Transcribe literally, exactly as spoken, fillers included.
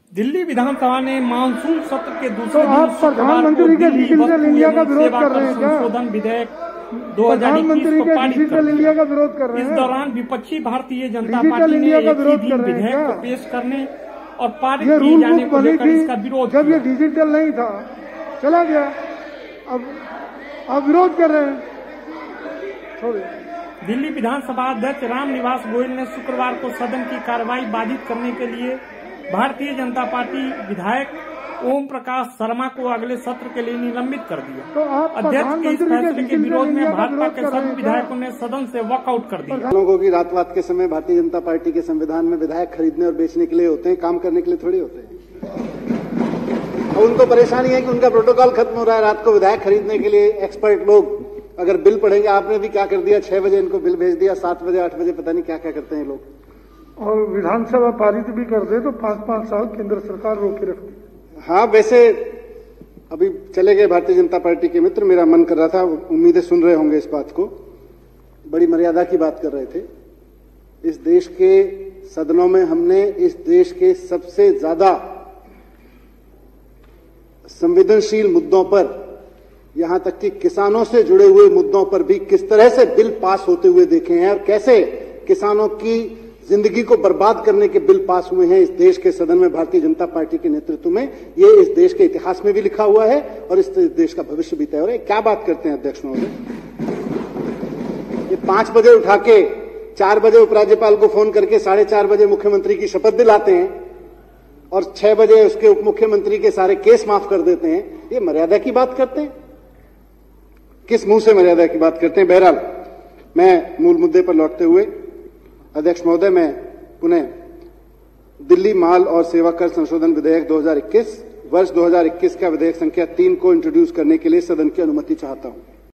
दिल्ली विधानसभा ने मानसून सत्र के दूसरे तो आप प्रधानमंत्री के डिजिटल इंडिया का विरोध कर रहे हैं क्या? संशोधन विधेयक दो हजार इक्कीस को पारित कर इंडिया का विरोध कर रहे हैं। इस दौरान विपक्षी भारतीय जनता पार्टी ने एक ही दिन विधेयक को पेश करने और पारित किए जाने को लेकर इसका विरोध जब ये डिजिटल नहीं था चला गया, अब अब विरोध कर रहे हैं। दिल्ली विधानसभा अध्यक्ष रामनिवास गोयल ने शुक्रवार को सदन की कार्रवाई बाधित करने के लिए भारतीय जनता पार्टी विधायक ओम प्रकाश शर्मा को अगले सत्र के लिए निलंबित कर दिया। तो अध्यक्ष के इस फैसले के विरोध में भाजपा के सभी विधायकों ने सदन से वॉकआउट कर दिया। लोगों की रात रात के समय भारतीय जनता पार्टी के संविधान में विधायक खरीदने और बेचने के लिए होते हैं, काम करने के लिए थोड़ी होते हैं। और उनको परेशानी है कि उनका प्रोटोकॉल खत्म हो रहा है। रात को विधायक खरीदने के लिए एक्सपर्ट लोग अगर बिल पढ़ेंगे, आपने भी क्या कर दिया, छह बजे इनको बिल भेज दिया, सात बजे आठ बजे पता नहीं क्या क्या करते हैं लोग। और विधानसभा पारित भी कर दे तो पांच पांच साल केंद्र सरकार रोके रखती है। हाँ, वैसे अभी चले गए भारतीय जनता पार्टी के मित्र, मेरा मन कर रहा था, उम्मीदें सुन रहे होंगे इस बात को। बड़ी मर्यादा की बात कर रहे थे। इस देश के सदनों में हमने इस देश के सबसे ज्यादा संवेदनशील मुद्दों पर, यहां तक कि किसानों से जुड़े हुए मुद्दों पर भी किस तरह से बिल पास होते हुए देखे हैं और कैसे किसानों की जिंदगी को बर्बाद करने के बिल पास हुए हैं इस देश के सदन में भारतीय जनता पार्टी के नेतृत्व में। ये इस देश के इतिहास में भी लिखा हुआ है और इस देश का भविष्य भी तय हो रहा है। क्या बात करते हैं अध्यक्ष महोदय? ये पांच बजे उठा के चार बजे उपराज्यपाल को फोन करके साढ़े चार बजे मुख्यमंत्री की शपथ दिलाते हैं और छह बजे उसके उप मुख्यमंत्री के सारे केस माफ कर देते हैं। ये मर्यादा की बात करते हैं? किस मुंह से मर्यादा की बात करते हैं? बहरहाल, मैं मूल मुद्दे पर लौटते हुए अध्यक्ष महोदय, मैं पुनः दिल्ली माल और सेवा कर संशोधन विधेयक दो हजार इक्कीस वर्ष दो हजार इक्कीस का विधेयक संख्या तीन को इंट्रोड्यूस करने के लिए सदन की अनुमति चाहता हूं।